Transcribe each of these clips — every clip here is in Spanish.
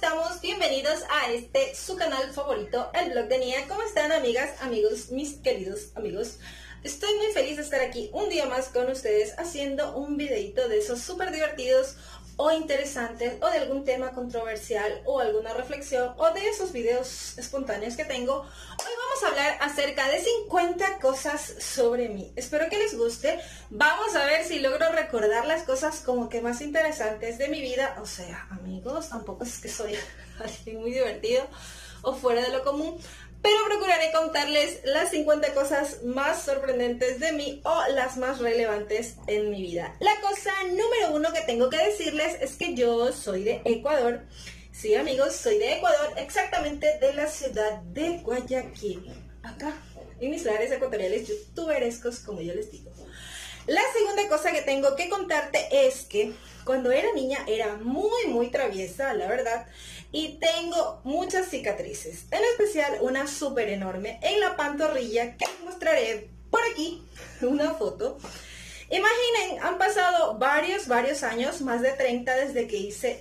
estamos? Bienvenidos a su canal favorito, el blog de Nia. ¿Cómo están, amigas, amigos, mis queridos amigos? Estoy muy feliz de estar aquí un día más con ustedes haciendo un videito de esos súper divertidos o interesantes, o de algún tema controversial o alguna reflexión, o de esos videos espontáneos que tengo. Hoy vamos a hablar acerca de 50 cosas sobre mí. Espero que les guste. Vamos a ver si logro recordar las cosas como que más interesantes de mi vida. O sea, amigos, tampoco es que soy alguien muy divertido o fuera de lo común, pero procuraré contarles las 50 cosas más sorprendentes de mí o las más relevantes en mi vida. La cosa número uno que tengo que decirles es que yo soy de Ecuador. Sí, amigos, soy de Ecuador, exactamente de la ciudad de Guayaquil. Acá, en mis lares ecuatoriales youtuberescos, como yo les digo. La segunda cosa que tengo que contarte es que cuando era niña era muy traviesa, la verdad, y tengo muchas cicatrices, en especial una súper enorme en la pantorrilla que les mostraré por aquí, una foto. Imaginen, han pasado varios años, más de 30 desde que hice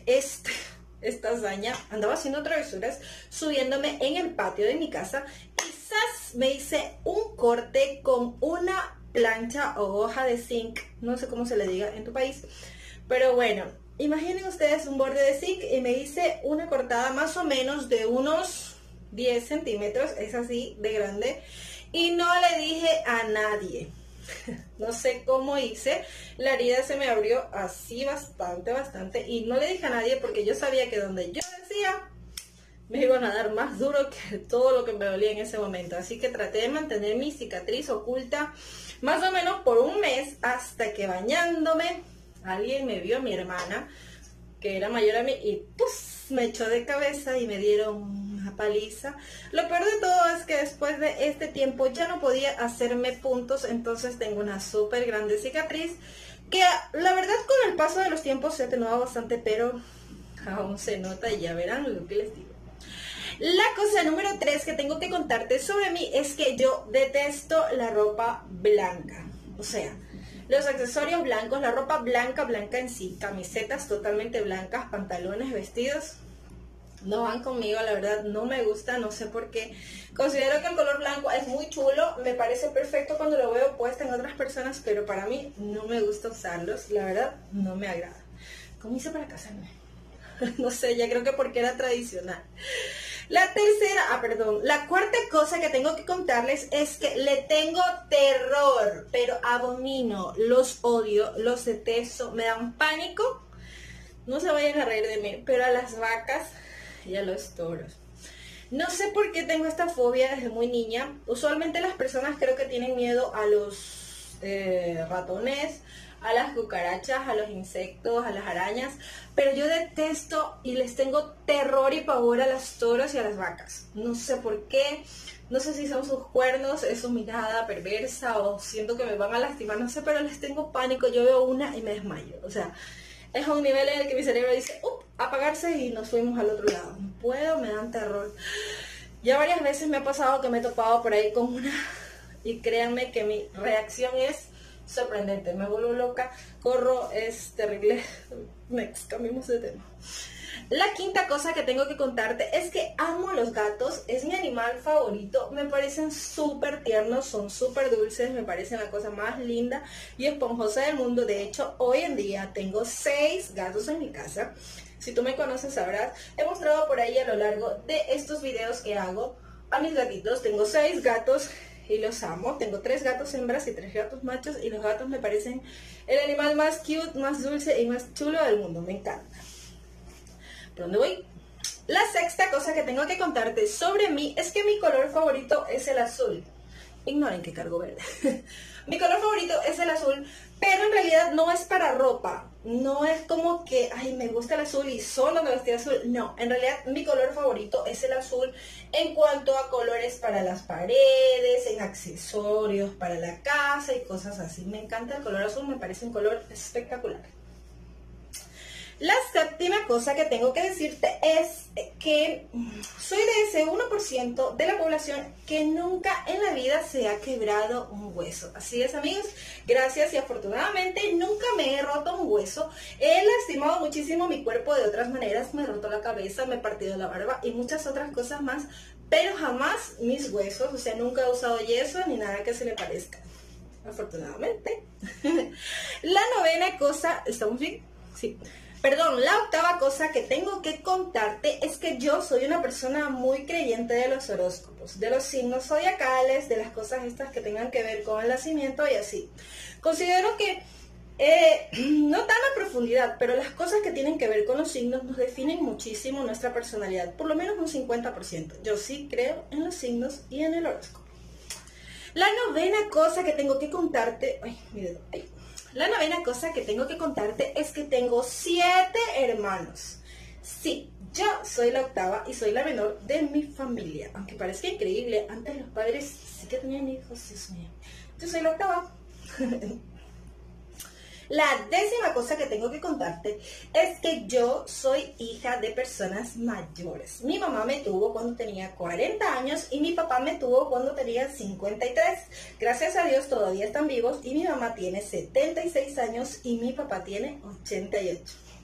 esta hazaña. Andaba haciendo travesuras, subiéndome en el patio de mi casa, quizás me hice un corte con una plancha o hoja de zinc, no sé cómo se le diga en tu país, pero bueno, imaginen ustedes un borde de zinc y me hice una cortada más o menos de unos 10 centímetros, es así de grande, y no le dije a nadie. No sé cómo hice, la herida se me abrió así bastante, y no le dije a nadie porque yo sabía que donde yo decía me iban a dar más duro que todo lo que me dolía en ese momento. Así que traté de mantener mi cicatriz oculta más o menos por un mes, hasta que bañándome alguien me vio, mi hermana, que era mayor a mí, y pues me echó de cabeza y me dieron una paliza. Lo peor de todo es que después de este tiempo ya no podía hacerme puntos, entonces tengo una súper grande cicatriz que la verdad con el paso de los tiempos se atenuaba bastante, pero aún se nota y ya verán lo que les digo. La cosa número 3 que tengo que contarte sobre mí es que yo detesto la ropa blanca. O sea, los accesorios blancos, la ropa blanca en sí, camisetas totalmente blancas, pantalones, vestidos, no van conmigo, la verdad no me gusta, no sé por qué. Considero que el color blanco es muy chulo, me parece perfecto cuando lo veo puesto en otras personas, pero para mí no me gusta usarlos, la verdad no me agrada. ¿Cómo hice para casarme? No sé, ya creo que porque era tradicional. La cuarta cosa que tengo que contarles es que le tengo terror, pero abomino, los odio, los detesto, me dan pánico. No se vayan a reír de mí, pero a las vacas y a los toros. No sé por qué tengo esta fobia desde muy niña. Usualmente las personas creo que tienen miedo a los ratones, a las cucarachas, a los insectos, a las arañas, pero yo detesto y les tengo terror y pavor a los toros y a las vacas. No sé por qué, no sé si son sus cuernos, es su mirada perversa o siento que me van a lastimar, no sé, pero les tengo pánico. Yo veo una y me desmayo, o sea, es a un nivel en el que mi cerebro dice, apagarse, y nos fuimos al otro lado. No puedo, me dan terror. Ya varias veces me ha pasado que me he topado por ahí con una, y créanme que mi reacción es sorprendente, me vuelvo loca, corro, es terrible. Next, cambiemos de tema. La quinta cosa que tengo que contarte es que amo los gatos, es mi animal favorito, me parecen súper tiernos, son súper dulces, me parecen la cosa más linda y esponjosa del mundo. De hecho, hoy en día tengo 6 gatos en mi casa. Si tú me conoces sabrás, he mostrado por ahí a lo largo de estos videos que hago a mis gatitos. Tengo 6 gatos y los amo. Tengo 3 gatos hembras y 3 gatos machos, y los gatos me parecen el animal más cute, más dulce y más chulo del mundo, me encanta. ¿Por dónde voy? La sexta cosa que tengo que contarte sobre mí es que mi color favorito es el azul. Ignoren que cargo verde. Mi color favorito es el azul, pero en realidad no es para ropa. No es como que, ay, me gusta el azul y solo me vestí azul. No, en realidad mi color favorito es el azul en cuanto a colores para las paredes, en accesorios para la casa y cosas así. Me encanta el color azul, me parece un color espectacular. La séptima cosa que tengo que decirte es que soy de ese 1% de la población que nunca en la vida se ha quebrado un hueso. Así es, amigos, gracias y afortunadamente nunca me he roto un hueso. He lastimado muchísimo mi cuerpo de otras maneras, me he roto la cabeza, me he partido la barba y muchas otras cosas más, pero jamás mis huesos, o sea, nunca he usado yeso ni nada que se le parezca, afortunadamente. La novena cosa, ¿estamos bien? Sí. Perdón, la octava cosa que tengo que contarte es que yo soy una persona muy creyente de los horóscopos, de los signos zodiacales, de las cosas estas que tengan que ver con el nacimiento y así. Considero que, no tan a profundidad, pero las cosas que tienen que ver con los signos nos definen muchísimo nuestra personalidad, por lo menos un 50%. Yo sí creo en los signos y en el horóscopo. La novena cosa que tengo que contarte, La novena cosa que tengo que contarte es que tengo 7 hermanos. Sí, yo soy la octava y soy la menor de mi familia. Aunque parezca increíble, antes los padres sí que tenían hijos, Dios mío. Yo soy la octava. La décima cosa que tengo que contarte es que yo soy hija de personas mayores. Mi mamá me tuvo cuando tenía 40 años y mi papá me tuvo cuando tenía 53. Gracias a Dios todavía están vivos y mi mamá tiene 76 años y mi papá tiene 88.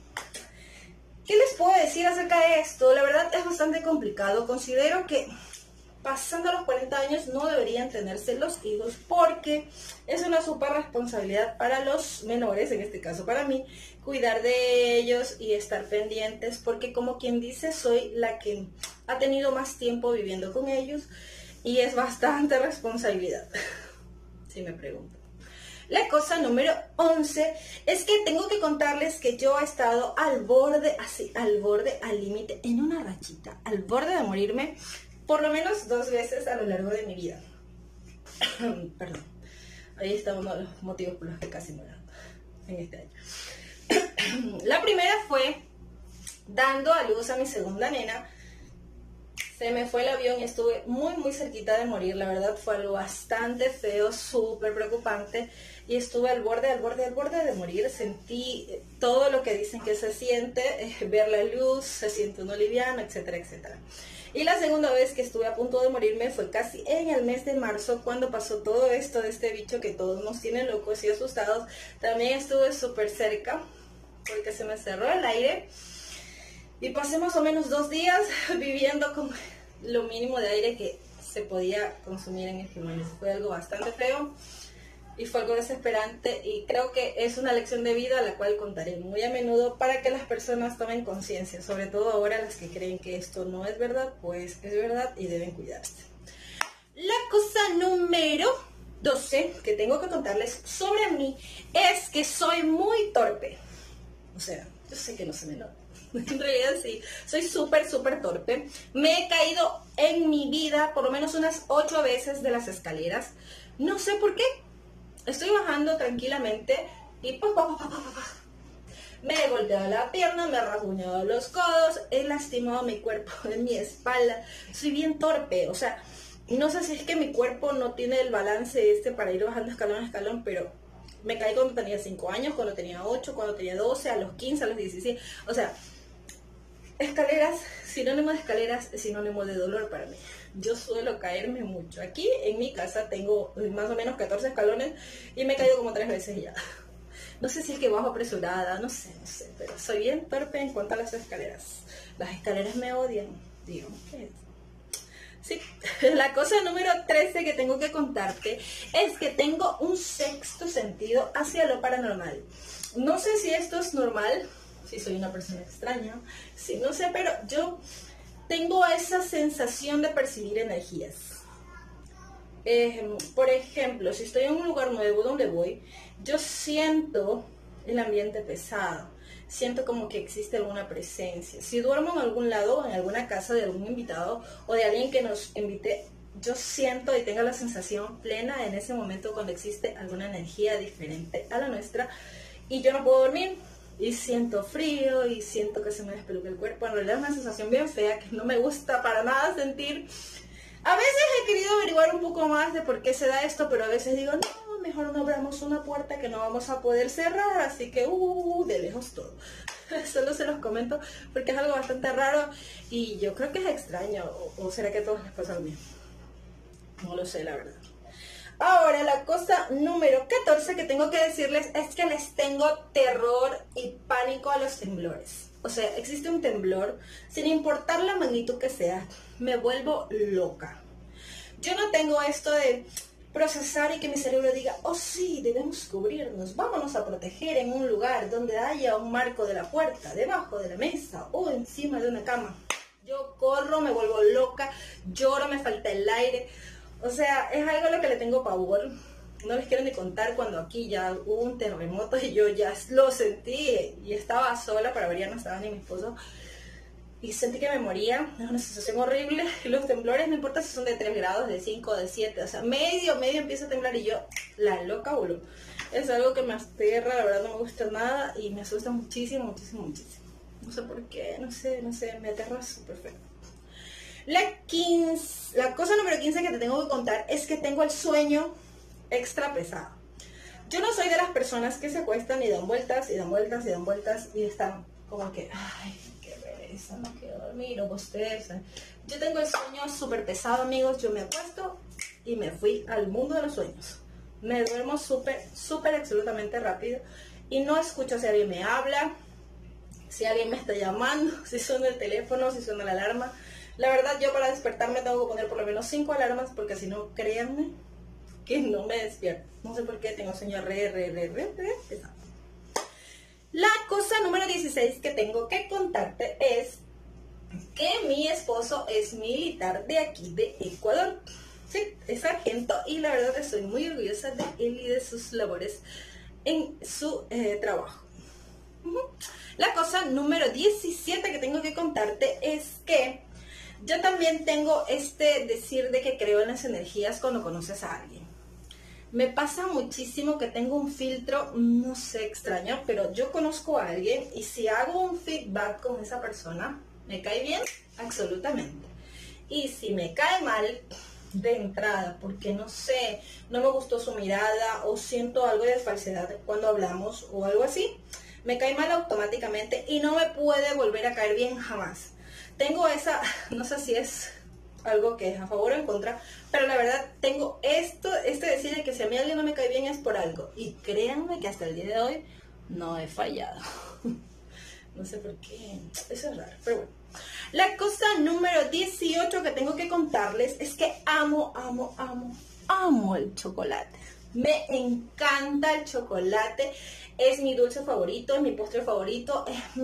¿Qué les puedo decir acerca de esto? La verdad es bastante complicado. Considero que pasando los 40 años no deberían tenerse los hijos porque es una súper responsabilidad para los menores, en este caso para mí, cuidar de ellos y estar pendientes, porque como quien dice, soy la que ha tenido más tiempo viviendo con ellos y es bastante responsabilidad, si me preguntan. La cosa número 11 es que tengo que contarles que yo he estado al borde, al límite, en una rachita, al borde de morirme, por lo menos 2 veces a lo largo de mi vida. Perdón. Ahí está uno de los motivos por los que casi muero en este año. La primera fue dando a luz a mi segunda nena. Se me fue el avión y estuve muy cerquita de morir. La verdad fue algo bastante feo, súper preocupante. Y estuve al borde de morir. Sentí todo lo que dicen que se siente, ver la luz, se siente uno liviano, etcétera, etcétera. Y la segunda vez que estuve a punto de morirme fue casi en el mes de marzo, cuando pasó todo esto de este bicho que todos nos tiene locos y asustados. También estuve súper cerca porque se me cerró el aire y pasé más o menos 2 días viviendo con lo mínimo de aire que se podía consumir en este momento. Fue algo bastante feo y fue algo desesperante, y creo que es una lección de vida a la cual contaré muy a menudo para que las personas tomen conciencia, sobre todo ahora las que creen que esto no es verdad, pues es verdad y deben cuidarse. La cosa número 12 que tengo que contarles sobre mí es que soy muy torpe. O sea, yo sé que no se me nota. En realidad sí, soy súper torpe. Me he caído en mi vida por lo menos unas 8 veces de las escaleras. No sé por qué. Estoy bajando tranquilamente y me he golpeado la pierna, me he rasguñado los codos, he lastimado mi cuerpo en mi espalda. Soy bien torpe, o sea, no sé si es que mi cuerpo no tiene el balance para ir bajando escalón a escalón, pero me caí cuando tenía 5 años, cuando tenía 8, cuando tenía 12, a los 15, a los 16. O sea, escaleras, sinónimo de escaleras es sinónimo de dolor para mí. Yo suelo caerme mucho. Aquí en mi casa tengo más o menos 14 escalones y me he caído como 3 veces ya. No sé si es que bajo apresurada, no sé, pero soy bien torpe en cuanto a las escaleras. Las escaleras me odian, digamos que... Sí, la cosa número 13 que tengo que contarte es que tengo un sexto sentido hacia lo paranormal. No sé si esto es normal, si soy una persona extraña, sí, no sé, pero yo tengo esa sensación de percibir energías. Por ejemplo, si estoy en un lugar nuevo donde voy, yo siento el ambiente pesado, siento como que existe alguna presencia. Si duermo en algún lado, en alguna casa de algún invitado o de alguien que nos invite, yo siento y tengo la sensación plena en ese momento cuando existe alguna energía diferente a la nuestra y yo no puedo dormir. Y siento frío y siento que se me despeluca el cuerpo. En realidad es una sensación bien fea que no me gusta para nada sentir. A veces he querido averiguar un poco más de por qué se da esto, pero a veces digo, no, mejor no abramos una puerta que no vamos a poder cerrar, así que de lejos todo. Solo se los comento porque es algo bastante raro y yo creo que es extraño. ¿O será que a todos les pasa lo mismo? No lo sé, la verdad. Ahora, la cosa número 14 que tengo que decirles es que les tengo terror y pánico a los temblores. O sea, existe un temblor, sin importar la magnitud que sea, me vuelvo loca. Yo no tengo esto de procesar y que mi cerebro diga, oh sí, debemos cubrirnos, vámonos a proteger en un lugar donde haya un marco de la puerta, debajo de la mesa o encima de una cama. Yo corro, me vuelvo loca, lloro, me falta el aire. O sea, es algo a lo que le tengo pavor. No les quiero ni contar cuando aquí ya hubo un terremoto y yo ya lo sentí y estaba sola, para variar no estaba ni mi esposo. Y sentí que me moría, es una sensación horrible. Los temblores, no importa si son de 3 grados, de 5, de 7, o sea, medio empieza a temblar y yo, la loca boludo. Es algo que me aterra, la verdad no me gusta nada y me asusta muchísimo. No sé por qué, no sé, me aterra súper feo. La cosa número 15 que te tengo que contar es que tengo el sueño extra pesado. Yo no soy de las personas que se acuestan y dan vueltas y están como que, ay, qué pereza, no quiero dormir o bostezan. Yo tengo el sueño súper pesado, amigos. Yo me acuesto y me fui al mundo de los sueños. Me duermo súper absolutamente rápido y no escucho si alguien me habla, si alguien me está llamando, si suena el teléfono, si suena la alarma. La verdad, yo para despertarme tengo que poner por lo menos 5 alarmas porque si no, créanme que no me despierto. No sé por qué, tengo sueño re pesado. La cosa número 16 que tengo que contarte es que mi esposo es militar de aquí de Ecuador. Sí, es sargento y la verdad estoy muy orgullosa de él y de sus labores en su trabajo. La cosa número 17 que tengo que contarte es que yo también tengo decir de que creo en las energías cuando conoces a alguien. Me pasa muchísimo que tengo un filtro, no sé, extraño, pero yo conozco a alguien y si hago un feedback con esa persona, ¿me cae bien? Absolutamente. Y si me cae mal de entrada, porque no sé, no me gustó su mirada o siento algo de falsedad cuando hablamos o algo así, me cae mal automáticamente y no me puede volver a caer bien jamás. Tengo esa, no sé si es algo que es a favor o en contra, pero la verdad tengo decir de que si a mí alguien no me cae bien es por algo. Y créanme que hasta el día de hoy no he fallado. No sé por qué, eso es raro, pero bueno. La cosa número 18 que tengo que contarles es que amo el chocolate. Me encanta el chocolate, es mi dulce favorito, es mi postre favorito, es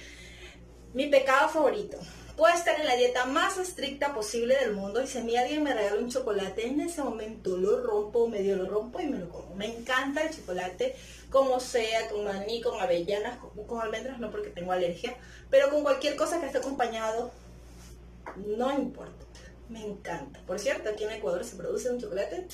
mi pecado favorito. Puedo estar en la dieta más estricta posible del mundo y si a mí alguien me regala un chocolate, en ese momento lo rompo, medio lo rompo y me lo como. Me encanta el chocolate, como sea, con maní, con avellanas, con almendras, no porque tengo alergia, pero con cualquier cosa que esté acompañado, no importa. Me encanta. Por cierto, aquí en Ecuador se produce un chocolate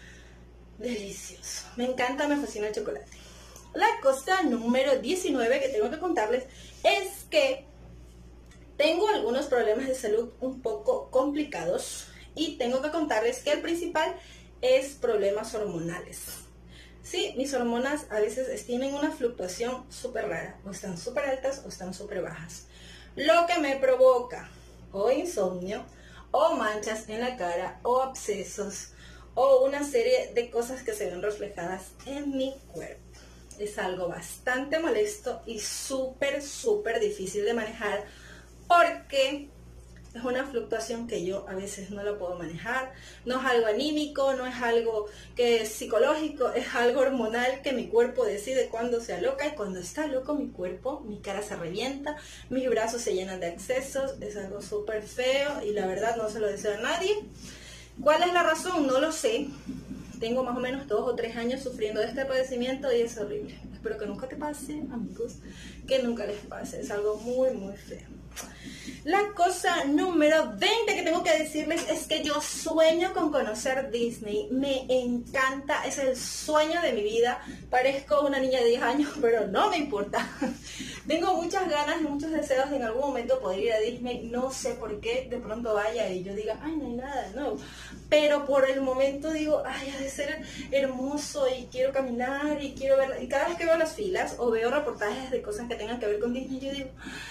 delicioso. Me encanta, me fascina el chocolate. La cosa número 19 que tengo que contarles es que tengo algunos problemas de salud un poco complicados y tengo que contarles que el principal es problemas hormonales. Sí, mis hormonas a veces tienen una fluctuación súper rara, o están súper altas o están súper bajas, lo que me provoca o insomnio, o manchas en la cara, o abscesos, o una serie de cosas que se ven reflejadas en mi cuerpo. Es algo bastante molesto y súper difícil de manejar, porque es una fluctuación que yo a veces no la puedo manejar. No es algo anímico, no es algo que es psicológico, es algo hormonal que mi cuerpo decide cuándo se aloca, y cuando está loco mi cuerpo, mi cara se revienta, mis brazos se llenan de abscesos, es algo súper feo y la verdad no se lo deseo a nadie. ¿Cuál es la razón? No lo sé. Tengo más o menos 2 o 3 años sufriendo de este padecimiento y es horrible. Espero que nunca te pase, amigos, que nunca les pase. Es algo muy feo. La cosa número 20 que tengo que decirles es que yo sueño con conocer Disney. Me encanta, es el sueño de mi vida. Parezco una niña de 10 años, pero no me importa. Tengo muchas ganas y muchos deseos de en algún momento poder ir a Disney. No sé por qué de pronto vaya y yo diga, ay, no hay nada, no. Pero por el momento digo, ay, ha de ser hermoso y quiero caminar y quiero ver. Y cada vez que veo las filas o veo reportajes de cosas que tengan que ver con Disney, yo digo,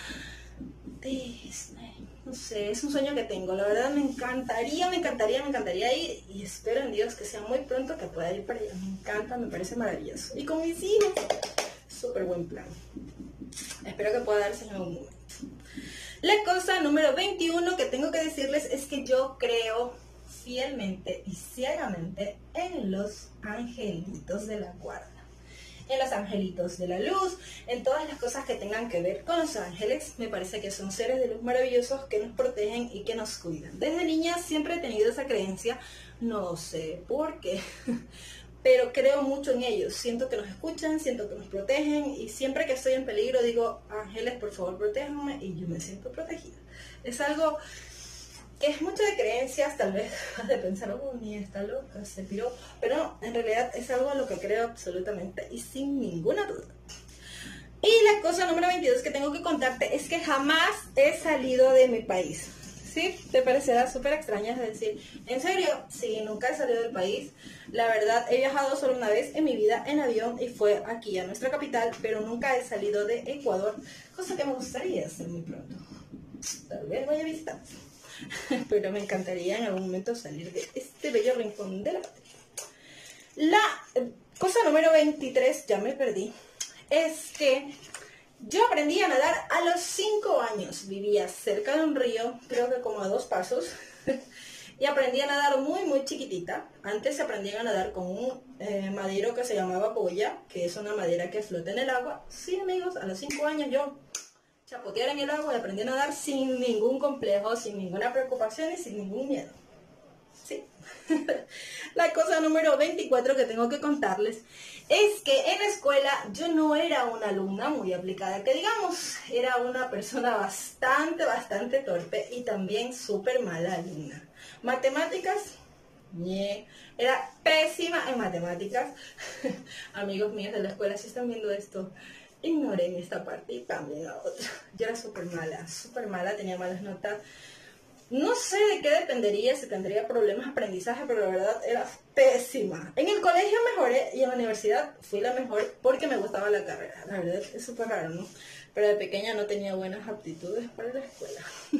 Disney, no sé, es un sueño que tengo. La verdad me encantaría ir y espero en Dios que sea muy pronto que pueda ir para allá. Me encanta, me parece maravilloso. Y con mis hijos, súper buen plan. Espero que pueda darse en algún momento. La cosa número 21 que tengo que decirles es que yo creo fielmente y ciegamente en los angelitos de la guarda, en los angelitos de la luz, en todas las cosas que tengan que ver con los ángeles. Me parece que son seres de luz maravillosos que nos protegen y que nos cuidan. Desde niña siempre he tenido esa creencia, no sé por qué, pero creo mucho en ellos. Siento que nos escuchan, siento que nos protegen y siempre que estoy en peligro digo, ángeles, por favor, protéjanme, y yo me siento protegida. Es algo que es mucho de creencias, tal vez has de pensar, oh, ni está loca, se piró, pero no, en realidad es algo a lo que creo absolutamente y sin ninguna duda. Y la cosa número 22 que tengo que contarte es que jamás he salido de mi país. ¿Sí? Te parecerá súper extraño decir, ¿en serio? Sí, nunca he salido del país. La verdad, he viajado solo una vez en mi vida en avión y fue aquí a nuestra capital, pero nunca he salido de Ecuador, cosa que me gustaría hacer muy pronto. Tal vez vaya a visitar. Pero me encantaría en algún momento salir de este bello rincón de la patria. La cosa número 23, ya me perdí, es que yo aprendí a nadar a los 5 años. Vivía cerca de un río, creo que como a 2 pasos, y aprendí a nadar muy chiquitita. Antes aprendí a nadar con un madero que se llamaba boya, que es una madera que flota en el agua. Sí, amigos, a los 5 años yo chapotear en el agua y aprendí a nadar sin ningún complejo, sin ninguna preocupación y sin ningún miedo. Sí. La cosa número 24 que tengo que contarles es que en la escuela yo no era una alumna muy aplicada, que digamos, era una persona bastante torpe y también súper mala alumna. Matemáticas, era pésima en matemáticas. Amigos míos de la escuela, si están viendo esto, ignoren esta parte y cambien a otra. Yo era súper mala, tenía malas notas. No sé de qué dependería, si tendría problemas de aprendizaje, pero la verdad era pésima. En el colegio mejoré y en la universidad fui la mejor porque me gustaba la carrera. La verdad es súper raro, ¿no? Pero de pequeña no tenía buenas aptitudes para la escuela.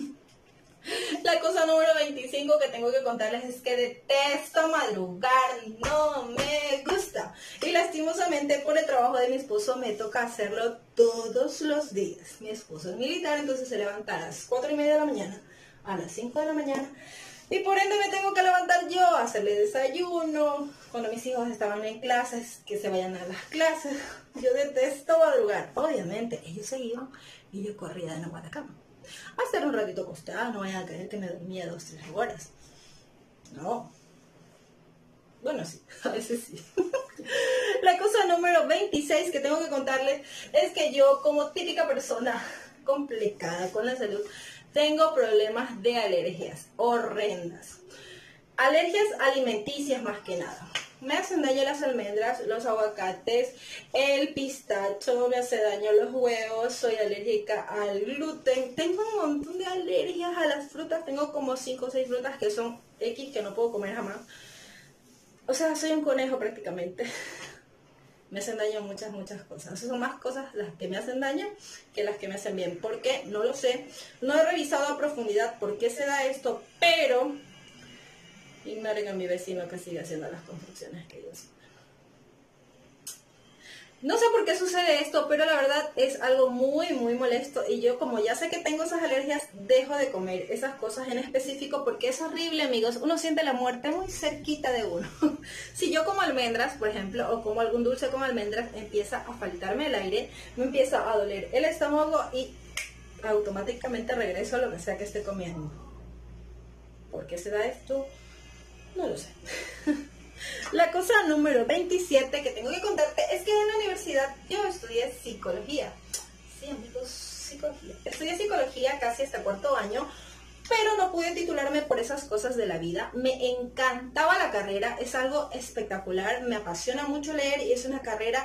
La cosa número 25 que tengo que contarles es que detesto madrugar, no me gusta. Y lastimosamente por el trabajo de mi esposo me toca hacerlo todos los días. Mi esposo es militar, entonces se levanta a las 4:30 de la mañana, a las 5 de la mañana. Y por ende me tengo que levantar yo a hacerle desayuno. Cuando mis hijos estaban en clases, que se vayan a las clases. Yo detesto madrugar. Obviamente, ellos se iban y yo corría de nuevo a la cama. Hacer un ratito acostada, no vayan a creer que me dormía 2-3 horas. No. Bueno, sí, a veces sí. La cosa número 26 que tengo que contarles es que yo, como típica persona complicada con la salud, tengo problemas de alergias horrendas. Alergias alimenticias más que nada. Me hacen daño las almendras, los aguacates, el pistacho, me hace daño los huevos, soy alérgica al gluten. Tengo un montón de alergias a las frutas, tengo como 5 o 6 frutas que son X que no puedo comer jamás. O sea, soy un conejo prácticamente. Me hacen daño muchas cosas. Son más cosas las que me hacen daño que las que me hacen bien. ¿Por qué? No lo sé. No he revisado a profundidad por qué se da esto, pero ignoren a mi vecino que sigue haciendo las construcciones que yo sé. No sé por qué sucede esto, pero la verdad es algo muy molesto. Y yo, como ya sé que tengo esas alergias, dejo de comer esas cosas en específico porque es horrible, amigos. Uno siente la muerte muy cerquita de uno. Si yo como almendras, por ejemplo, o como algún dulce con almendras, empieza a faltarme el aire, me empieza a doler el estómago y automáticamente regreso a lo que sea que esté comiendo. ¿Por qué se da esto? No lo sé. La cosa número 27 que tengo que contarte es que en la universidad yo estudié psicología. Sí, amigos, psicología. Estudié psicología casi hasta 4º año, pero no pude titularme por esas cosas de la vida. Me encantaba la carrera, es algo espectacular, me apasiona mucho leer y es una carrera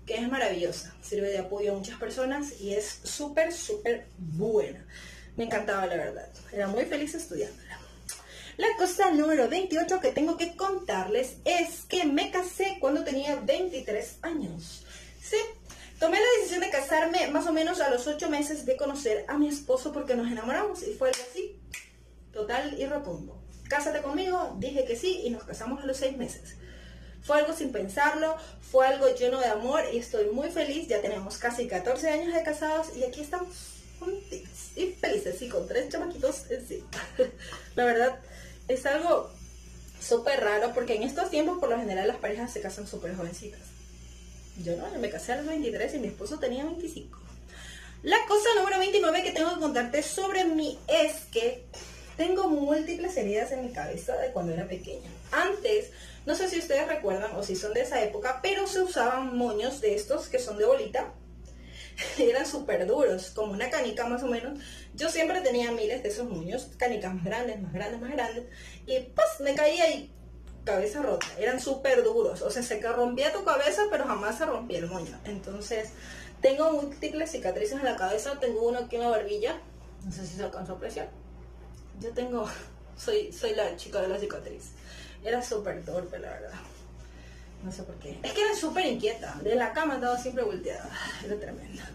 que es maravillosa, sirve de apoyo a muchas personas y es súper, súper buena. Me encantaba, la verdad, era muy feliz estudiándola. La cosa número 28 que tengo que contarles es que me casé cuando tenía 23 años. Sí, tomé la decisión de casarme más o menos a los 8 meses de conocer a mi esposo porque nos enamoramos y fue algo así, total y rotundo. Cásate conmigo, dije que sí y nos casamos a los 6 meses. Fue algo sin pensarlo, fue algo lleno de amor y estoy muy feliz. Ya tenemos casi 14 años de casados y aquí estamos juntitos y felices y con 3 chamaquitos encima. La verdad es algo súper raro porque en estos tiempos por lo general las parejas se casan súper jovencitas. Yo no, yo me casé a los 23 y mi esposo tenía 25. La cosa número 29 que tengo que contarte sobre mí es que tengo múltiples heridas en mi cabeza de cuando era pequeña. Antes, no sé si ustedes recuerdan o si son de esa época, pero se usaban moños de estos que son de bolita. Eran súper duros, como una canica más o menos. Yo siempre tenía miles de esos moños, canicas más grandes, más grandes, más grandes. Y pues me caía y cabeza rota. Eran súper duros, o sea, se rompía tu cabeza, pero jamás se rompía el moño. Entonces, tengo múltiples cicatrices en la cabeza. Tengo uno aquí en la barbilla, no sé si se alcanzó a apreciar. Yo tengo, soy la chica de la cicatriz. Era súper torpe, la verdad. No sé por qué. Es que era súper inquieta. De la cama andaba siempre volteada. Era tremenda.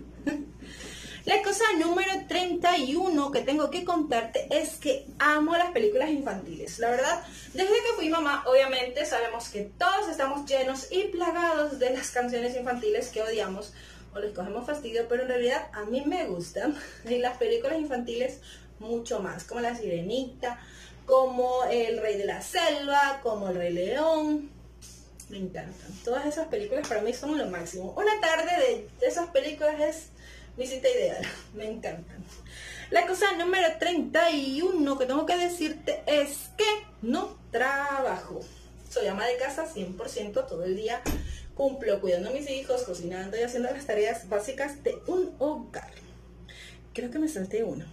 La cosa número 31 que tengo que contarte es que amo las películas infantiles. La verdad, desde que fui mamá, obviamente sabemos que todos estamos llenos y plagados de las canciones infantiles que odiamos o les cogemos fastidio, pero en realidad a mí me gustan. Y las películas infantiles mucho más, como La Sirenita, como El Rey de la Selva, como El Rey León. Me encantan. Todas esas películas para mí son lo máximo. Una tarde de esas películas es mi cita ideal. Me encantan. La cosa número 31 que tengo que decirte es que no trabajo. Soy ama de casa 100% todo el día. Cumplo cuidando a mis hijos, cocinando y haciendo las tareas básicas de un hogar. Creo que me salté uno.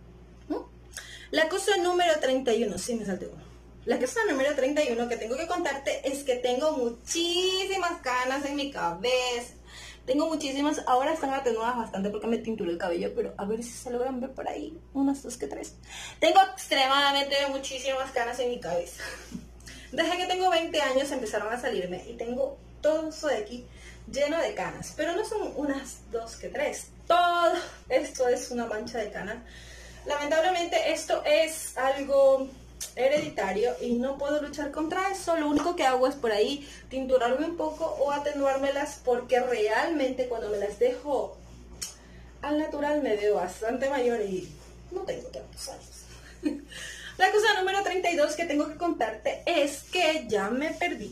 La cosa número 31, sí me salté uno. La cosa número 31 que tengo que contarte es que tengo muchísimas canas en mi cabeza. Tengo muchísimas, ahora están atenuadas bastante porque me tinturé el cabello, pero a ver si se logran ver por ahí, unas 2 que 3. Tengo extremadamente muchísimas canas en mi cabeza. Desde que tengo 20 años empezaron a salirme y tengo todo eso de aquí lleno de canas, pero no son unas 2 que 3. Todo esto es una mancha de canas. Lamentablemente esto es algo hereditario y no puedo luchar contra eso. Lo único que hago es por ahí tinturarme un poco o atenuármelas porque realmente cuando me las dejo al natural me veo bastante mayor y no tengo tantos años. La cosa número 32 que tengo que contarte es que ya me perdí.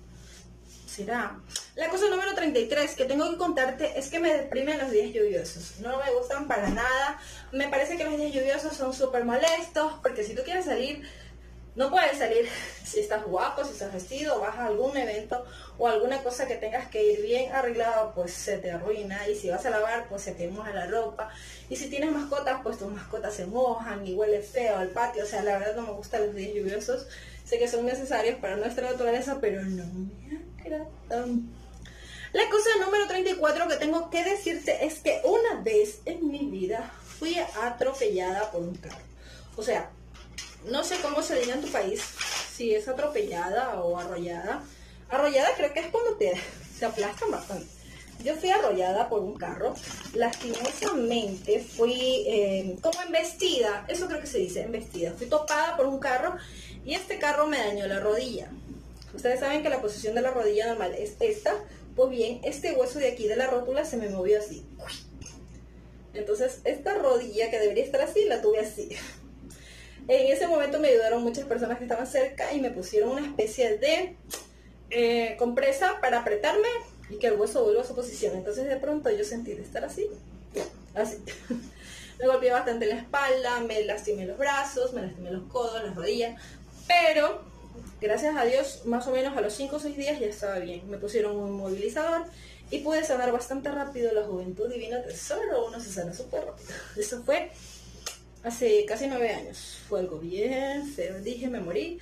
¿Será? La cosa número 33 que tengo que contarte es que me deprimen los días lluviosos. No me gustan para nada. Me parece que los días lluviosos son súper molestos porque si tú quieres salir, no puedes salir si estás guapo, si estás vestido, vas a algún evento o alguna cosa que tengas que ir bien arreglado, pues se te arruina. Y si vas a lavar, pues se te moja la ropa. Y si tienes mascotas, pues tus mascotas se mojan y huele feo al patio. O sea, la verdad no me gustan los días lluviosos. Sé que son necesarios para nuestra naturaleza, pero no me agradan. La cosa número 34 que tengo que decirte es que una vez en mi vida fui atropellada por un carro. O sea, no sé cómo se diga en tu país, si es atropellada o arrollada. Arrollada creo que es cuando te aplastan bastante. Yo fui arrollada por un carro, lastimosamente fui como embestida, eso creo que se dice, embestida. Fui topada por un carro y este carro me dañó la rodilla. Ustedes saben que la posición de la rodilla normal es esta, pues bien, este hueso de aquí de la rótula se me movió así. Entonces esta rodilla que debería estar así, la tuve así. En ese momento me ayudaron muchas personas que estaban cerca y me pusieron una especie de compresa para apretarme y que el hueso vuelva a su posición. Entonces de pronto yo sentí de estar así, así. Me golpeé bastante la espalda, me lastimé los brazos, me lastimé los codos, las rodillas, pero gracias a Dios, más o menos a los 5 o 6 días ya estaba bien. Me pusieron un movilizador y pude sanar bastante rápido. La juventud divina tesoro, uno se sana súper rápido. Eso fue hace casi 9 años. Fue algo bien feo. Dije, me morí.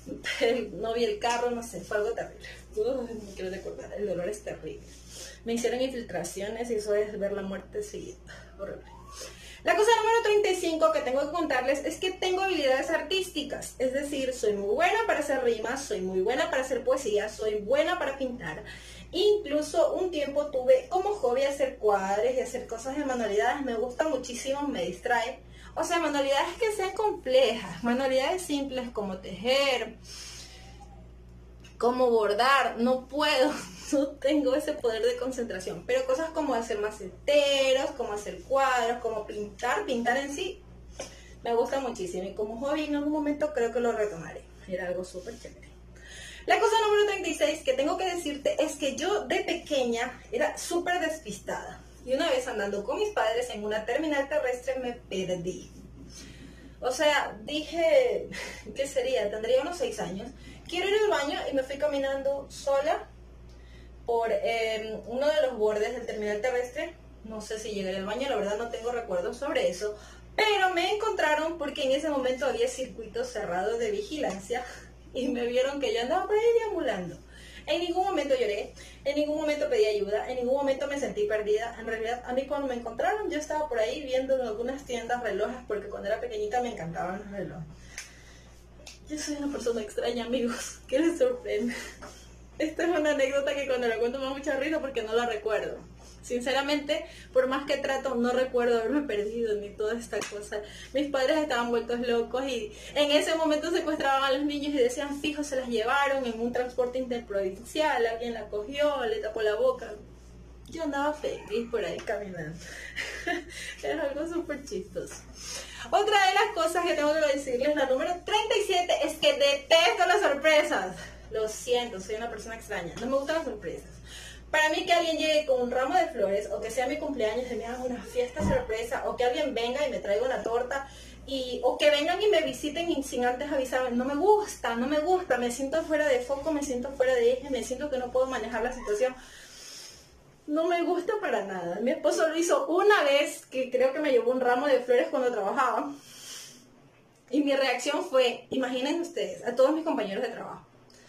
no vi el carro, no sé, fue algo terrible. No quiero recordar, el dolor es terrible. Me hicieron infiltraciones y eso es ver la muerte seguida. Horrible. La cosa número 35 que tengo que contarles es que tengo habilidades artísticas. Es decir, soy muy buena para hacer rimas, soy muy buena para hacer poesía, soy buena para pintar. Incluso un tiempo tuve como hobby hacer cuadros y hacer cosas de manualidades. Me gusta muchísimo, me distrae. O sea, manualidades que sean complejas, manualidades simples como tejer, como bordar, no puedo, no tengo ese poder de concentración, pero cosas como hacer maceteros, como hacer cuadros, como pintar en sí, me gusta muchísimo y como hobby en algún momento creo que lo retomaré, era algo súper chévere. La cosa número 36 que tengo que decirte es que yo de pequeña era súper despistada y una vez andando con mis padres en una terminal terrestre me perdí. O sea, dije, ¿qué sería? Tendría unos 6 años. Quiero ir al baño y me fui caminando sola por uno de los bordes del terminal terrestre. No sé si llegué al baño, la verdad no tengo recuerdos sobre eso. Pero me encontraron porque en ese momento había circuitos cerrados de vigilancia y me vieron que yo andaba por ahí deambulando. En ningún momento lloré, en ningún momento pedí ayuda, en ningún momento me sentí perdida. En realidad, a mí cuando me encontraron, yo estaba por ahí viendo en algunas tiendas relojes, porque cuando era pequeñita me encantaban los relojes. Yo soy una persona extraña, amigos, ¿qué les sorprende? Esta es una anécdota que cuando la cuento me da mucha risa porque no la recuerdo. Sinceramente, por más que trato, no recuerdo haberme perdido ni toda esta cosa. Mis padres estaban vueltos locos y en ese momento secuestraban a los niños y decían, fijo, se las llevaron en un transporte interprovincial, alguien la cogió, le tapó la boca. Yo andaba feliz por ahí caminando. Era algo súper chistoso. Otra de las cosas que tengo que decirles, la número 37, es que detesto las sorpresas. Lo siento, soy una persona extraña. No me gustan las sorpresas. Para mí que alguien llegue con un ramo de flores, o que sea mi cumpleaños y me hagan una fiesta sorpresa, o que alguien venga y me traiga una torta, o que vengan y me visiten y sin antes avisarme, no me gusta, me siento fuera de foco, me siento fuera de eje, me siento que no puedo manejar la situación. No me gusta para nada. Mi esposo lo hizo una vez, que creo que me llevó un ramo de flores cuando trabajaba. Y mi reacción fue, imaginen ustedes, a todos mis compañeros de trabajo.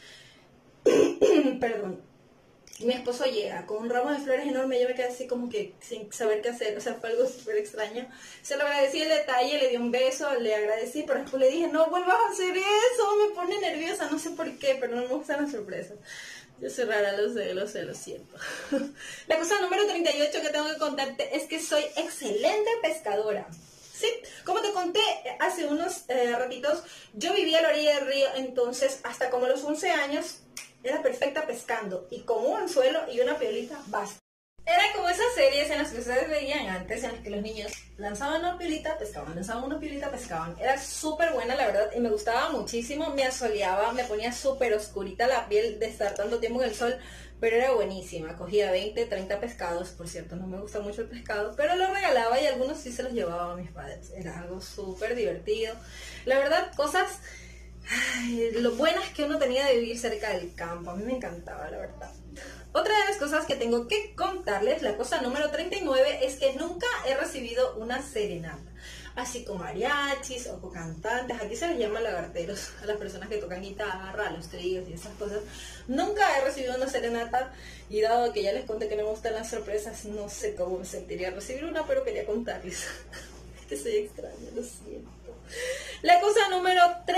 Perdón. Mi esposo llega con un ramo de flores enorme, yo me quedé así como que sin saber qué hacer, o sea, fue algo súper extraño. Se lo agradecí el detalle, le di un beso, le agradecí, pero después le dije, no vuelvas a hacer eso, me pone nerviosa, no sé por qué, pero no me gustan las sorpresas. Yo soy rara, lo siento. La cosa número 38 que tengo que contarte es que soy excelente pescadora. Sí, como te conté hace unos ratitos, yo vivía a la orilla del río, entonces hasta como los 11 años era perfecta pescando y con un anzuelo y una piolita basta. Era como esas series en las que ustedes veían antes, en las que los niños lanzaban una piolita, pescaban, lanzaban una piolita, pescaban. Era súper buena, la verdad, y me gustaba muchísimo. Me asoleaba, me ponía súper oscurita la piel de estar tanto tiempo en el sol, pero era buenísima. Cogía 20, 30 pescados, por cierto, no me gusta mucho el pescado, pero los regalaba y algunos sí se los llevaba a mis padres. Era algo súper divertido. La verdad, cosas... Ay, lo buenas que uno tenía de vivir cerca del campo, a mí me encantaba, la verdad. Otra de las cosas que tengo que contarles, la cosa número 39, es que nunca he recibido una serenata, así como mariachis o cantantes, aquí se les llama lagarteros, a las personas que tocan guitarra, a los tríos y esas cosas. Nunca he recibido una serenata y dado que ya les conté que no me gustan las sorpresas, no sé cómo me sentiría recibir una, pero quería contarles. Es que soy extraña, lo siento. La cosa número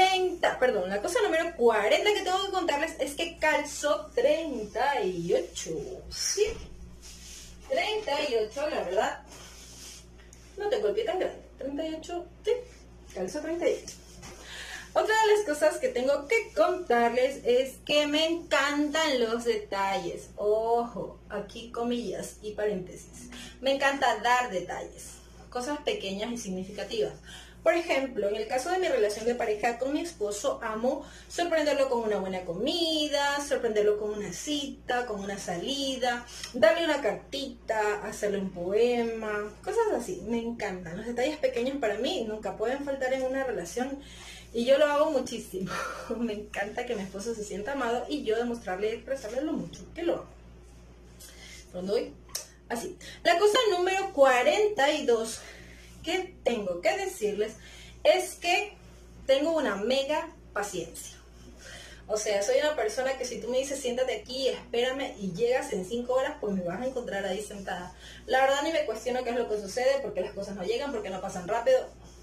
40 que tengo que contarles es que calzo 38. Sí, 38, la verdad. No tengo el pie tan grande. 38, sí, calzo 38. Otra de las cosas que tengo que contarles es que me encantan los detalles. Ojo, aquí comillas y paréntesis. Me encanta dar detalles, cosas pequeñas y significativas. Por ejemplo, en el caso de mi relación de pareja con mi esposo, amo sorprenderlo con una buena comida, sorprenderlo con una cita, con una salida, darle una cartita, hacerle un poema, cosas así. Me encantan. Los detalles pequeños para mí nunca pueden faltar en una relación y yo lo hago muchísimo. Me encanta que mi esposo se sienta amado y yo demostrarle y expresarle lo mucho que lo amo. ¿Dónde voy? Así. La cosa número 42 que tengo que decirles es que tengo una mega paciencia. O sea, soy una persona que si tú me dices siéntate aquí, espérame y llegas en 5 horas, pues me vas a encontrar ahí sentada. La verdad ni me cuestiono qué es lo que sucede, porque las cosas no llegan, porque no pasan rápido.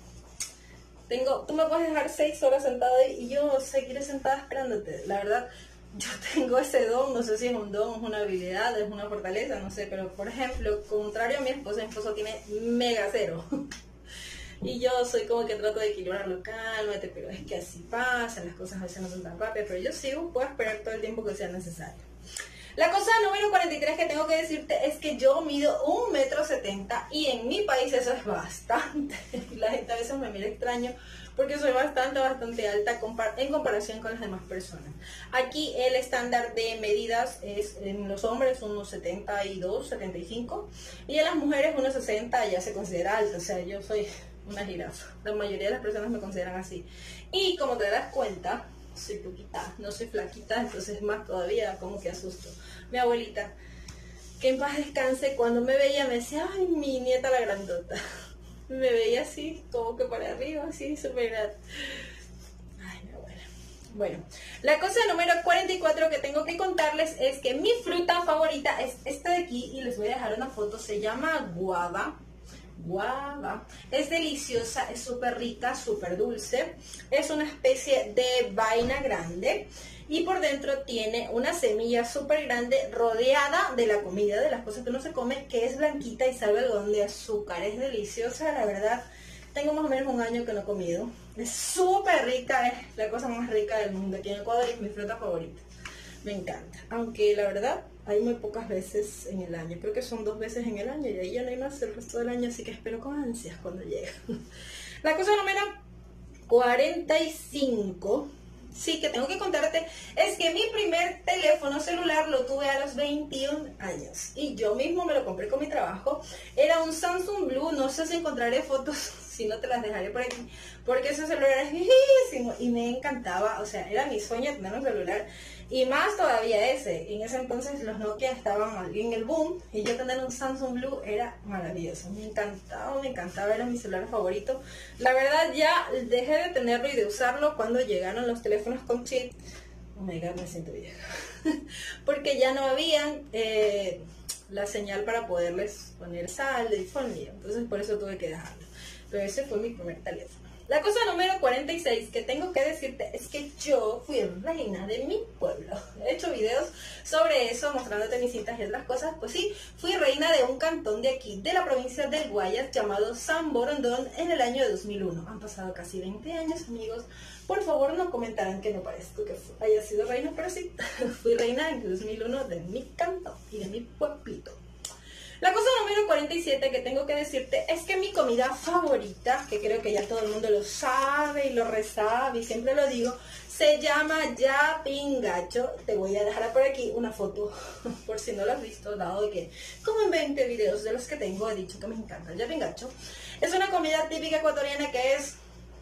Tú me puedes dejar 6 horas sentada ahí y yo seguiré sentada esperándote. La verdad, yo tengo ese don, no sé si es un don, es una habilidad, es una fortaleza, no sé, pero por ejemplo, contrario a mi esposo tiene mega cero. Y yo soy como que trato de equilibrarlo, cálmate, pero es que así pasa, las cosas a veces no son tan rápidas, pero yo sigo, puedo esperar todo el tiempo que sea necesario. La cosa número 43 que tengo que decirte es que yo mido 1,70 m y en mi país eso es bastante. La gente a veces me mira extraño porque soy bastante alta en comparación con las demás personas. Aquí el estándar de medidas es en los hombres unos 72, 75 y en las mujeres unos 60 ya se considera alto, o sea, yo soy una jirafa. La mayoría de las personas me consideran así. Y como te das cuenta, soy poquita, no soy flaquita, entonces más todavía como que asusto. Mi abuelita, que en paz descanse, cuando me veía me decía, ay, mi nieta la grandota. Me veía así, como que para arriba, así, súper grande. Ay, mi abuela. Bueno, la cosa número 44 que tengo que contarles es que mi fruta favorita es esta de aquí y les voy a dejar una foto, se llama guava. Guava, es deliciosa, es súper rica, súper dulce, es una especie de vaina grande y por dentro tiene una semilla súper grande rodeada de la comida, de las cosas que uno se come, que es blanquita y sabe algodón de azúcar, es deliciosa, la verdad. Tengo más o menos un año que no he comido, es súper rica, es la cosa más rica del mundo. Aquí en Ecuador es mi fruta favorita, me encanta, aunque la verdad hay muy pocas veces en el año, creo que son 2 veces en el año y ahí ya no hay más el resto del año, así que espero con ansias cuando llegue. La cosa número 45, sí que tengo que contarte, es que mi primer teléfono celular lo tuve a los 21 años y yo mismo me lo compré con mi trabajo. Era un Samsung Blue, no sé si encontraré fotos, si no te las dejaré por aquí, porque ese celular es viejísimo y me encantaba, o sea, era mi sueño tener un celular. Y más todavía ese. En ese entonces los Nokia estaban en el boom y yo tener un Samsung Blue era maravilloso. Me encantaba, era mi celular favorito. La verdad ya dejé de tenerlo y de usarlo cuando llegaron los teléfonos con chip. Oh my God, me siento vieja. Porque ya no habían la señal para poderles poner saldo y fonía. Entonces por eso tuve que dejarlo. Pero ese fue mi primer teléfono. La cosa número 46 que tengo que decirte es que yo fui reina de mi pueblo. He hecho videos sobre eso, mostrándote mis citas y otras cosas. Pues sí, fui reina de un cantón de aquí, de la provincia del Guayas, llamado San Borondón, en el año 2001. Han pasado casi 20 años, amigos. Por favor, no comentarán que no parezco que haya sido reina, pero sí, fui reina en 2001 de mi cantón y de mi pueblito. La cosa número 47 que tengo que decirte es que mi comida favorita, que creo que ya todo el mundo lo sabe y lo resabe y siempre lo digo, se llama yapingacho. Te voy a dejar por aquí una foto, por si no lo has visto, dado de que como en 20 videos de los que tengo he dicho que me encanta el yapingacho. Es una comida típica ecuatoriana que es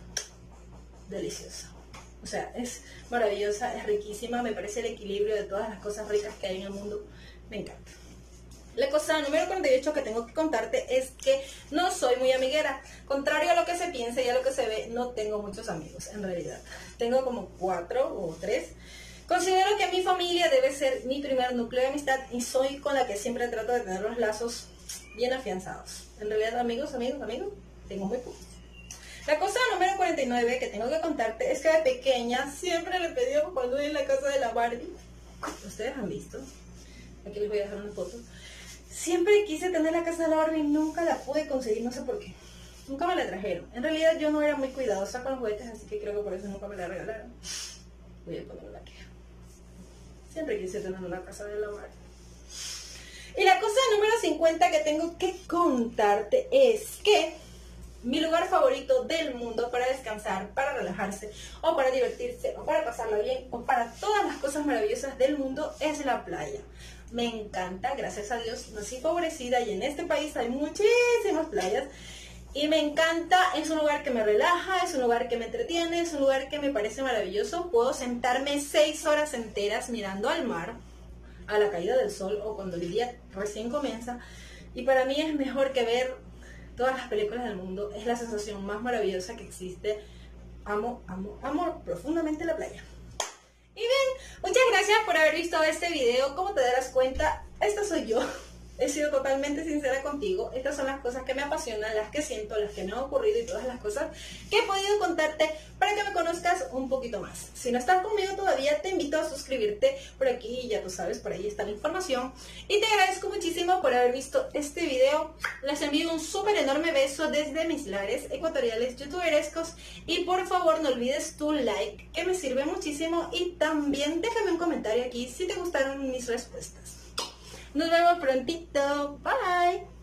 deliciosa. O sea, es maravillosa, es riquísima, me parece el equilibrio de todas las cosas ricas que hay en el mundo. Me encanta. La cosa número 48 que tengo que contarte es que no soy muy amiguera. Contrario a lo que se piensa y a lo que se ve, no tengo muchos amigos, en realidad. Tengo como 4 o 3. Considero que mi familia debe ser mi primer núcleo de amistad y soy con la que siempre trato de tener los lazos bien afianzados. En realidad, amigos, tengo muy pocos. La cosa número 49 que tengo que contarte es que de pequeña siempre le pedí cuando voy en la casa de la Barbie. ¿Ustedes han visto? Aquí les voy a dejar una foto. Siempre quise tener la casa de la Barbie y nunca la pude conseguir, no sé por qué. Nunca me la trajeron. En realidad yo no era muy cuidadosa con los juguetes, así que creo que por eso nunca me la regalaron. Voy a poner la queja. Siempre quise tener una casa de la Barbie. Y la cosa número 50 que tengo que contarte es que mi lugar favorito del mundo para descansar, para relajarse, o para divertirse, o para pasarla bien, o para todas las cosas maravillosas del mundo es la playa. Me encanta, gracias a Dios, nací favorecida y en este país hay muchísimas playas. Y me encanta, es un lugar que me relaja, es un lugar que me entretiene, es un lugar que me parece maravilloso. Puedo sentarme 6 horas enteras mirando al mar, a la caída del sol o cuando el día recién comienza. Y para mí es mejor que ver todas las películas del mundo. Es la sensación más maravillosa que existe. Amo profundamente la playa. Y bien Muchas gracias por haber visto este video. Como te darás cuenta, esta soy yo. He sido totalmente sincera contigo. Estas son las cosas que me apasionan, las que siento, las que me han ocurrido y todas las cosas que he podido contarte para que me conozcas un poquito más. Si no estás conmigo todavía, te invito a suscribirte por aquí, ya tú sabes, por ahí está la información. Y te agradezco muchísimo por haber visto este video. Les envío un súper enorme beso desde mis lares ecuatoriales youtuberescos. Y por favor no olvides tu like, que me sirve muchísimo. Y también déjame un comentario aquí si te gustaron mis respuestas. Nos vemos prontito. Bye.